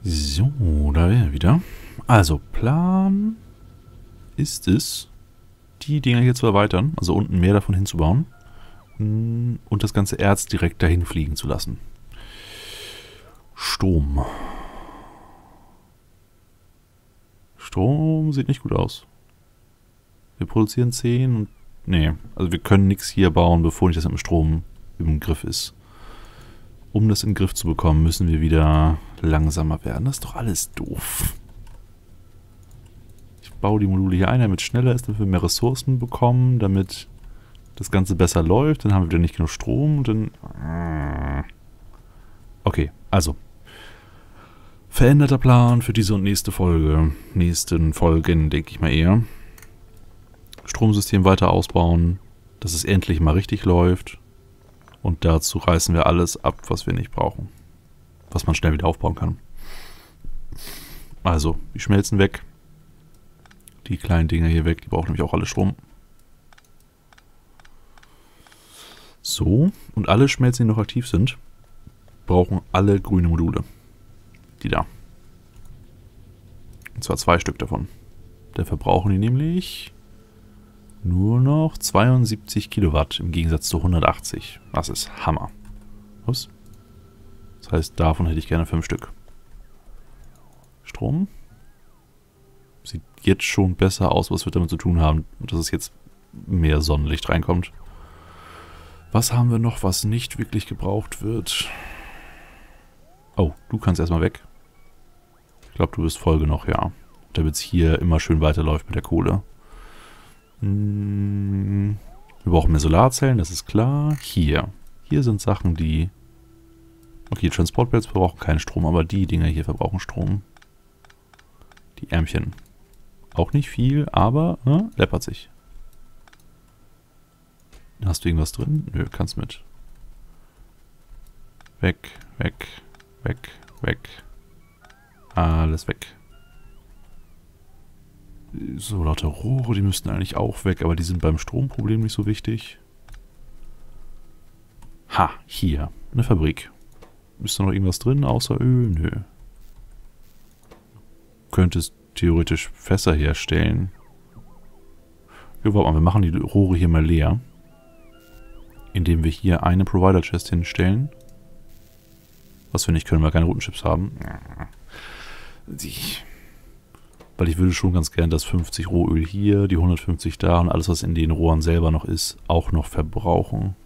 So, da wären wir wieder. Also, Plan ist es, die Dinger hier zu erweitern, also unten mehr davon hinzubauen und das ganze Erz direkt dahin fliegen zu lassen. Strom. Strom sieht nicht gut aus. Wir produzieren 10 und... Nee, also wir können nichts hier bauen, bevor nicht das mit dem Strom im Griff ist. Um das in den Griff zu bekommen, müssen wir wieder langsamer werden. Das ist doch alles doof. Ich baue die Module hier ein, damit es schneller ist, damit wir mehr Ressourcen bekommen, damit das Ganze besser läuft. Dann haben wir wieder nicht genug Strom und dann... Okay, also. Veränderter Plan für diese und nächste Folge. Nächsten Folgen, denke ich mal eher. Stromsystem weiter ausbauen, dass es endlich mal richtig läuft. Und dazu reißen wir alles ab, was wir nicht brauchen. Was man schnell wieder aufbauen kann. Also, die Schmelzen weg. Die kleinen Dinger hier weg, die brauchen nämlich auch alle Strom. So, und alle Schmelzen, die noch aktiv sind, brauchen alle grüne Module. Die da. Und zwar 2 Stück davon. Da verbrauchen die nämlich nur noch 72 Kilowatt im Gegensatz zu 180. Das ist Hammer. Was? Das heißt, davon hätte ich gerne 5 Stück. Strom. Sieht jetzt schon besser aus, was wir damit zu tun haben, dass es jetzt mehr Sonnenlicht reinkommt. Was haben wir noch, was nicht wirklich gebraucht wird? Oh, du kannst erstmal weg. Ich glaube, du bist voll genug, ja. Damit es hier immer schön weiterläuft mit der Kohle. Wir brauchen mehr Solarzellen, das ist klar. Hier sind Sachen, die... Okay, Transportbells verbrauchen keinen Strom, aber die Dinger hier verbrauchen Strom. Die Ärmchen. Auch nicht viel, aber läppert sich. Hast du irgendwas drin? Nö, kannst mit. Weg, weg, weg, weg. Alles weg. So, lauter Rohre, die müssten eigentlich auch weg, aber die sind beim Stromproblem nicht so wichtig. Ha, hier. Eine Fabrik. Ist da noch irgendwas drin außer Öl? Nö. Könntest theoretisch Fässer herstellen. Ja, warte mal, wir machen die Rohre hier mal leer. Indem wir hier eine Provider-Chest hinstellen. Was wir nicht können, weil wir keine Routenchips haben. Weil ich würde schon ganz gern das 50 Rohöl hier, die 150 da und alles, was in den Rohren selber noch ist, auch noch verbrauchen.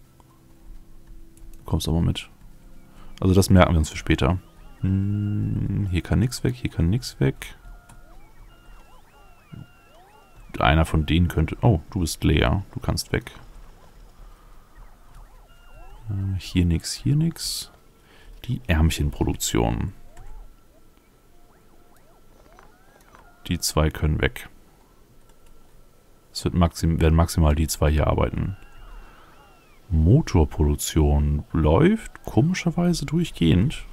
Kommst aber mit. Also das merken wir uns für später. Hier kann nichts weg, hier kann nichts weg. Einer von denen könnte... Oh, du bist leer. Du kannst weg. Hier nichts, hier nichts. Die Ärmchenproduktion. Die 2 können weg. Es werden maximal die 2 hier arbeiten. Motorproduktion läuft komischerweise durchgehend.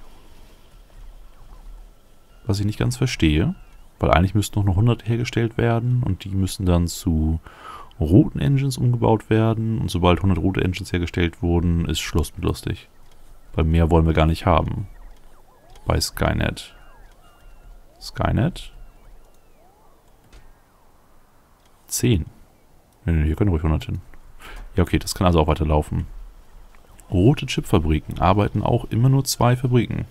Was ich nicht ganz verstehe. Weil eigentlich müssten noch 100 hergestellt werden. Und die müssen dann zu roten Engines umgebaut werden. Und sobald 100 rote Engines hergestellt wurden, ist Schluss mit lustig. Weil mehr wollen wir gar nicht haben. Bei Skynet. Skynet? 10. Nee, hier können ruhig 100 hin. Ja, okay, das kann also auch weiterlaufen. Rote Chipfabriken arbeiten auch immer nur 2 Fabriken.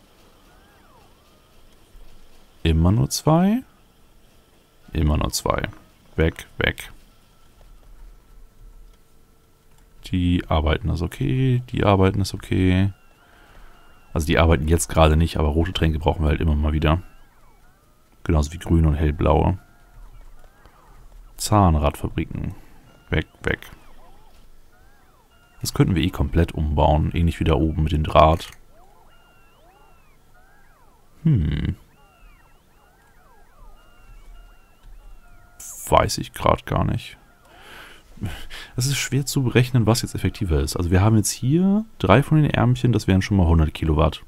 Immer nur 2. Immer nur 2. Weg, weg. Die arbeiten ist okay, die arbeiten ist okay. Also die arbeiten jetzt gerade nicht, aber rote Tränke brauchen wir halt immer mal wieder. Genauso wie grüne und hellblaue. Zahnradfabriken. Weg, weg. Das könnten wir eh komplett umbauen. Ähnlich wie da oben mit dem Draht. Weiß ich gerade gar nicht. Es ist schwer zu berechnen, was jetzt effektiver ist. Also wir haben jetzt hier 3 von den Ärmchen, das wären schon mal 100 Kilowatt.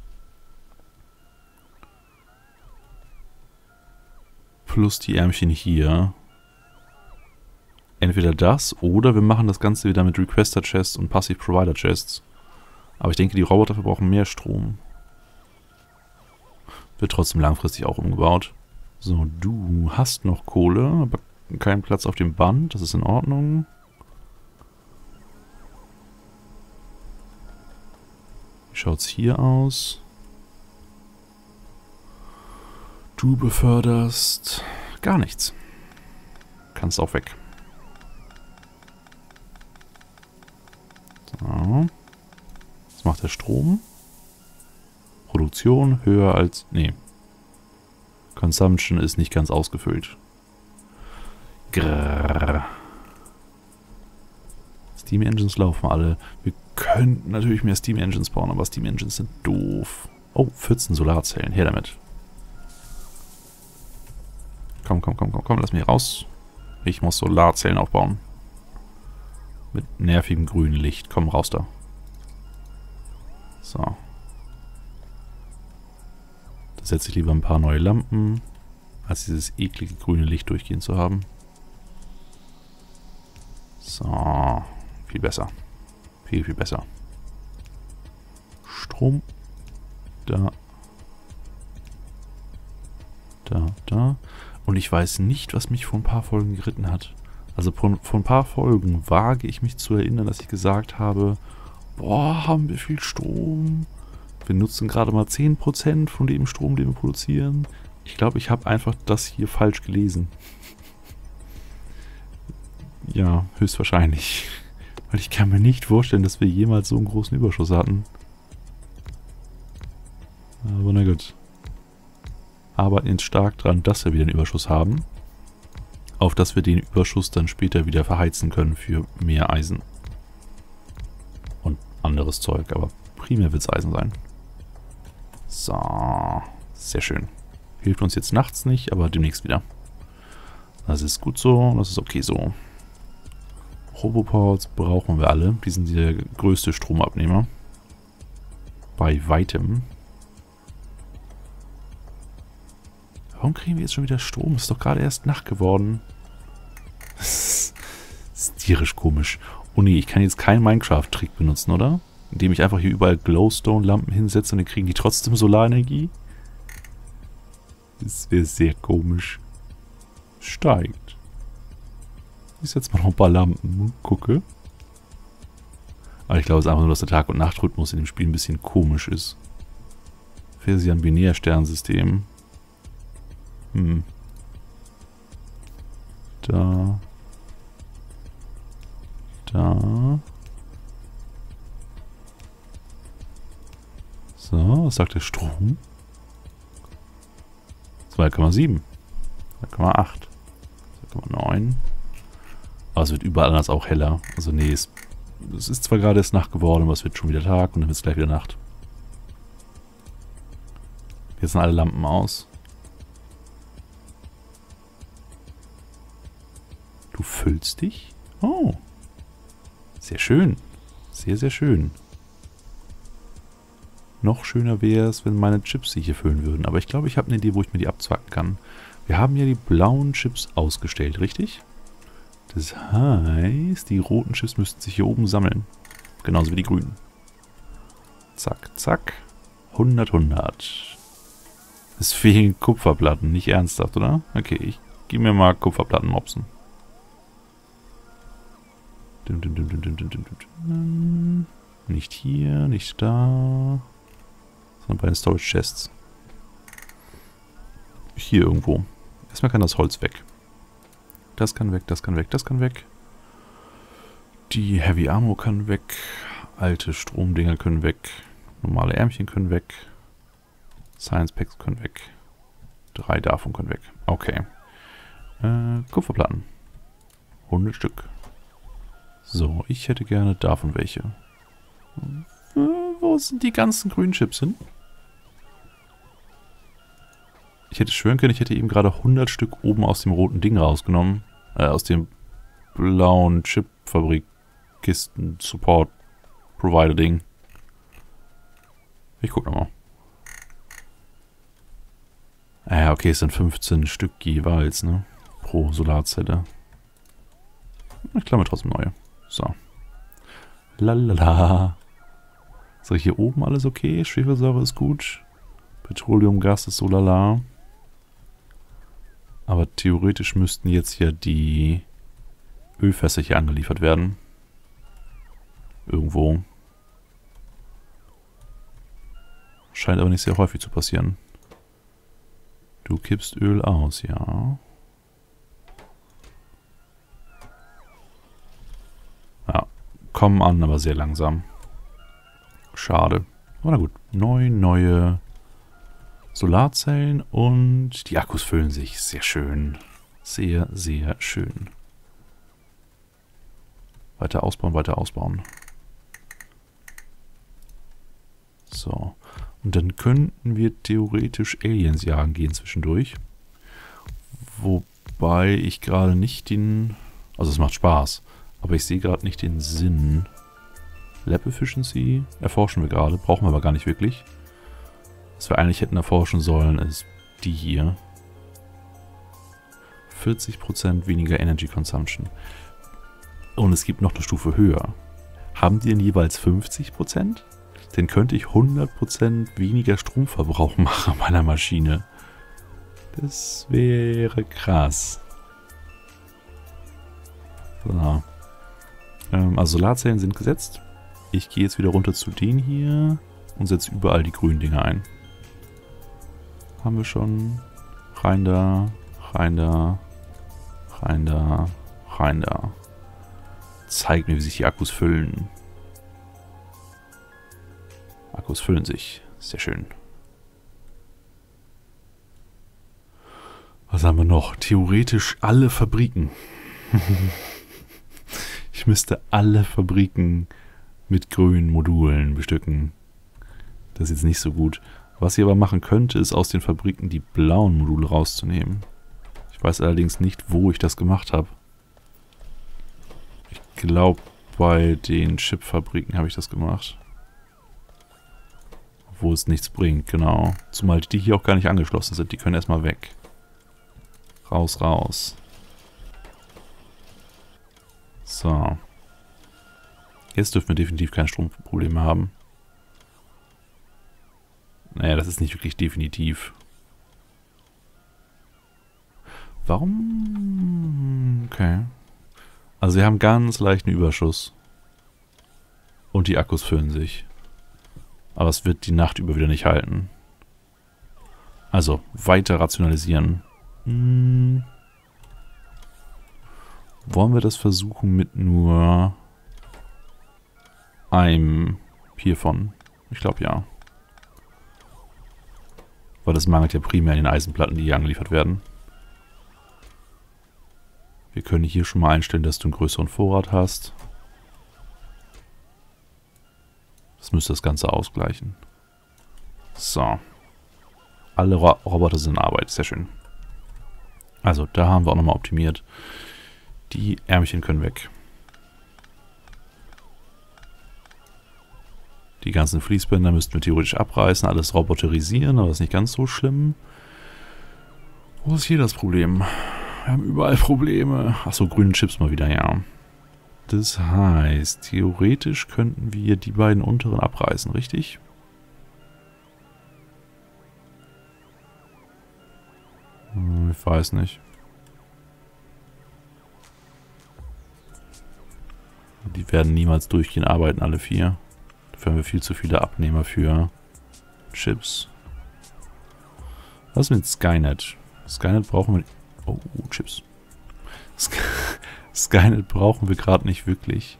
Plus die Ärmchen hier. Entweder das oder wir machen das Ganze wieder mit Requester Chests und Passive Provider Chests. Aber ich denke, die Roboter verbrauchen mehr Strom. Wird trotzdem langfristig auch umgebaut. So, du hast noch Kohle, aber keinen Platz auf dem Band. Das ist in Ordnung. Wie schaut's hier aus? Du beförderst gar nichts. Kannst auch weg. So. Was macht der Strom? Produktion höher als... Nee. Consumption ist nicht ganz ausgefüllt. Grrr. Steam Engines laufen alle. Wir könnten natürlich mehr Steam Engines bauen, aber Steam Engines sind doof. Oh, 14 Solarzellen. Her damit. Komm, lass mich raus. Ich muss Solarzellen aufbauen. Mit nervigem grünen Licht. Komm, raus da. So. Da setze ich lieber ein paar neue Lampen, als dieses eklige grüne Licht durchgehend zu haben. So. Viel besser. Viel, viel besser. Strom. Da. Da. Und ich weiß nicht, was mich vor ein paar Folgen geritten hat. Also vor ein paar Folgen wage ich mich zu erinnern, dass ich gesagt habe, boah, haben wir viel Strom. Wir nutzen gerade mal 10% von dem Strom, den wir produzieren. Ich glaube, ich habe einfach das hier falsch gelesen. Ja, höchstwahrscheinlich. Weil ich kann mir nicht vorstellen, dass wir jemals so einen großen Überschuss hatten. Aber na gut. Arbeiten jetzt stark dran, dass wir wieder einen Überschuss haben. Auf dass wir den Überschuss dann später wieder verheizen können für mehr Eisen. Und anderes Zeug, aber primär wird es Eisen sein. So, sehr schön. Hilft uns jetzt nachts nicht, aber demnächst wieder. Das ist gut so, das ist okay so. Roboports brauchen wir alle. Die sind der größte Stromabnehmer. Bei weitem. Warum kriegen wir jetzt schon wieder Strom? Ist doch gerade erst Nacht geworden. Das ist tierisch komisch. Oh nee, ich kann jetzt keinen Minecraft-Trick benutzen, oder? Indem ich einfach hier überall Glowstone-Lampen hinsetze und dann kriegen die trotzdem Solarenergie? Das wäre sehr komisch. Steigt. Ich setze mal noch ein paar Lampen und gucke. Aber ich glaube, es ist einfach nur, dass der Tag- und Nachtrhythmus in dem Spiel ein bisschen komisch ist. Fäsian Binärsternsystem. Da. So, was sagt der Strom? 2,7. 2,8. 2,9. Aber es wird überall anders auch heller. Also nee, es ist zwar gerade erst Nacht geworden, aber es wird schon wieder Tag und dann wird es gleich wieder Nacht. Jetzt sind alle Lampen aus. Du füllst dich? Oh. Sehr schön. Sehr, sehr schön. Noch schöner wäre es, wenn meine Chips sich hier füllen würden. Aber ich glaube, ich habe eine Idee, wo ich mir die abzwacken kann. Wir haben ja die blauen Chips ausgestellt, richtig? Das heißt, die roten Chips müssten sich hier oben sammeln. Genauso wie die grünen. Zack, zack. 100, 100. Es fehlen Kupferplatten. Nicht ernsthaft, oder? Okay, ich gehe mir mal Kupferplatten mopsen. Nicht hier, nicht da. Sondern bei den Storage Chests. Hier irgendwo. Erstmal kann das Holz weg. Das kann weg, das kann weg, das kann weg. Die Heavy Ammo kann weg. Alte Stromdinger können weg. Normale Ärmchen können weg. Science Packs können weg. 3 davon können weg. Okay. Kupferplatten. 100 Stück. So, ich hätte gerne davon welche. Wo sind die ganzen grünen Chips hin? Ich hätte schwören können, ich hätte eben gerade 100 Stück oben aus dem roten Ding rausgenommen. Aus dem blauen Chip-Fabrik-Kisten-Support-Provider-Ding. Ich guck nochmal. Ja, okay, es sind 15 Stück jeweils, ne? Pro Solarzelle. Ich klamme trotzdem neue. So. Lalala. So, hier oben alles okay. Schwefelsäure ist gut. Petroleum, Gas ist so lala. Aber theoretisch müssten jetzt ja die Ölfässer hier angeliefert werden. Irgendwo. Scheint aber nicht sehr häufig zu passieren. Du kippst Öl aus, ja. Ja, kommen an, aber sehr langsam. Schade. Aber na gut. Neue Solarzellen und die Akkus füllen sich. Sehr schön. Sehr, sehr schön. Weiter ausbauen, weiter ausbauen. So. Und dann könnten wir theoretisch Aliens jagen gehen zwischendurch. Wobei ich gerade nicht den... Also es macht Spaß. Aber ich sehe gerade nicht den Sinn. Lab Efficiency erforschen wir gerade. Brauchen wir aber gar nicht wirklich. Was wir eigentlich hätten erforschen sollen, ist die hier. 40% weniger Energy Consumption. Und es gibt noch eine Stufe höher. Haben die denn jeweils 50%? Dann könnte ich 100% weniger Stromverbrauch machen bei einer Maschine. Das wäre krass. So. Also Solarzellen sind gesetzt. Ich gehe jetzt wieder runter zu denen hier und setze überall die grünen Dinger ein. Haben wir schon. Rein da, rein da, rein da, rein da. Zeig mir, wie sich die Akkus füllen. Akkus füllen sich. Sehr schön. Was haben wir noch? Theoretisch alle Fabriken. Ich müsste alle Fabriken mit grünen Modulen bestücken. Das ist jetzt nicht so gut. Was ich aber machen könnte, ist aus den Fabriken die blauen Module rauszunehmen. Ich weiß allerdings nicht, wo ich das gemacht habe. Ich glaube, bei den Chipfabriken habe ich das gemacht. Wo es nichts bringt, genau. Zumal die hier auch gar nicht angeschlossen sind. Die können erstmal weg. Raus, raus. So. Jetzt dürfen wir definitiv keine Stromprobleme haben. Naja, das ist nicht wirklich definitiv. Warum? Okay. Also wir haben ganz leichten Überschuss. Und die Akkus füllen sich. Aber es wird die Nacht über wieder nicht halten. Also, weiter rationalisieren. Wollen wir das versuchen mit nur einem hiervon? Ich glaube ja. Weil das mangelt ja primär in den Eisenplatten, die hier angeliefert werden. Wir können hier schon mal einstellen, dass du einen größeren Vorrat hast. Das müsste das Ganze ausgleichen. So. Alle Roboter sind in Arbeit. Sehr schön. Also, da haben wir auch nochmal optimiert. Die Ärmchen können weg. Die ganzen Fließbänder müssten wir theoretisch abreißen, alles roboterisieren, aber das ist nicht ganz so schlimm. Wo ist hier das Problem? Wir haben überall Probleme. Achso, grüne Chips mal wieder, ja. Das heißt, theoretisch könnten wir die beiden unteren abreißen, richtig? Ich weiß nicht. Die werden niemals durchgehend arbeiten, alle vier. Dafür haben wir viel zu viele Abnehmer für Chips. Was ist mit Skynet? Skynet brauchen wir... Oh, Chips. Skynet brauchen wir gerade nicht wirklich.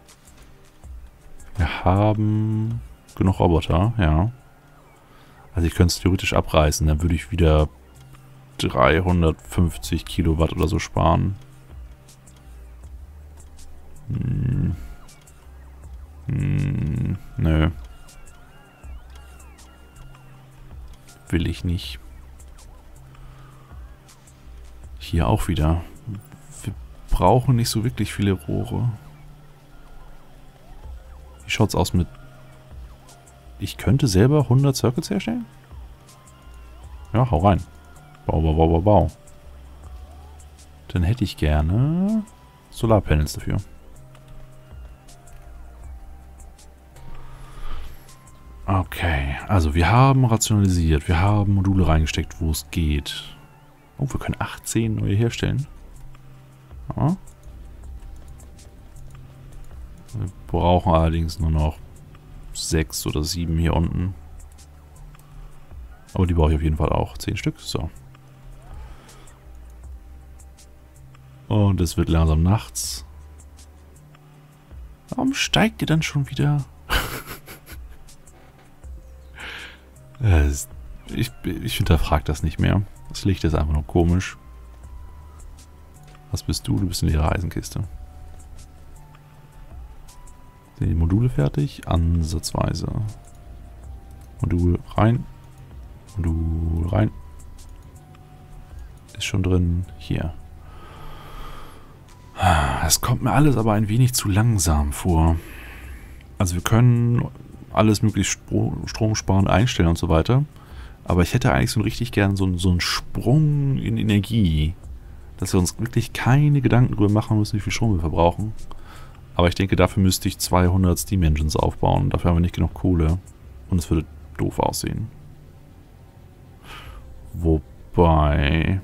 Wir haben genug Roboter, ja. Also ich könnte es theoretisch abreißen, dann würde ich wieder 350 Kilowatt oder so sparen. Nö. Will ich nicht. Hier auch wieder. Wir brauchen nicht so wirklich viele Rohre. Wie schaut's aus mit... Ich könnte selber 100 Circuits herstellen? Ja, hau rein. Bau, bau, bau, bau, bau. Dann hätte ich gerne Solarpanels dafür. Okay, also wir haben rationalisiert, wir haben Module reingesteckt, wo es geht. Oh, wir können 18 neue herstellen. Ja. Wir brauchen allerdings nur noch 6 oder 7 hier unten. Aber die brauche ich auf jeden Fall auch. 10 Stück, so. Und es wird langsam nachts. Warum steigt ihr dann schon wieder? Ich hinterfrage das nicht mehr. Das Licht ist einfach nur komisch. Was bist du? Du bist in ihrer Eisenkiste. Sind die Module fertig? Ansatzweise. Modul rein. Modul rein. Ist schon drin. Hier. Es kommt mir alles aber ein wenig zu langsam vor. Also wir können alles möglichst stromsparend einstellen und so weiter. Aber ich hätte eigentlich so richtig gern so einen Sprung in Energie. Dass wir uns wirklich keine Gedanken darüber machen müssen, wie viel Strom wir verbrauchen. Aber ich denke, dafür müsste ich 200 Steam Engines aufbauen. Dafür haben wir nicht genug Kohle. Und es würde doof aussehen. Wobei...